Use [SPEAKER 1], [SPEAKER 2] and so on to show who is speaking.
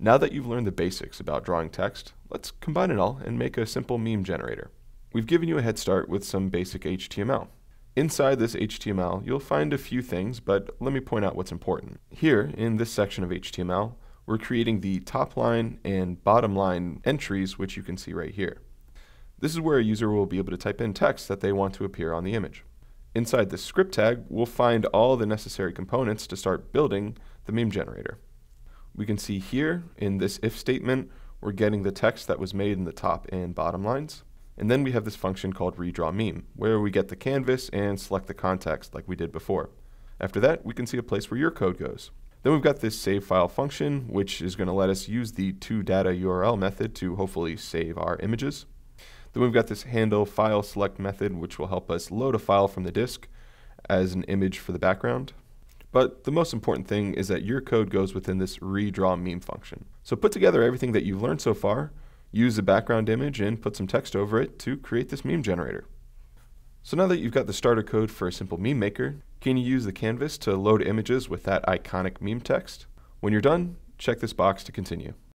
[SPEAKER 1] Now that you've learned the basics about drawing text, let's combine it all and make a simple meme generator. We've given you a head start with some basic HTML. Inside this HTML, you'll find a few things, but let me point out what's important. Here, in this section of HTML, we're creating the top line and bottom line entries, which you can see right here. This is where a user will be able to type in text that they want to appear on the image. Inside the script tag, we'll find all the necessary components to start building the meme generator. We can see here in this if statement, we're getting the text that was made in the top and bottom lines. And then we have this function called redraw meme, where we get the canvas and select the context like we did before. After that, we can see a place where your code goes. Then we've got this save file function, which is going to let us use the toDataURL method to hopefully save our images. Then we've got this handle file select method, which will help us load a file from the disk as an image for the background. But the most important thing is that your code goes within this redraw meme function. So put together everything that you've learned so far, use a background image and put some text over it to create this meme generator. So now that you've got the starter code for a simple MemeMaker, can you use the canvas to load images with that iconic meme text? When you're done, check this box to continue.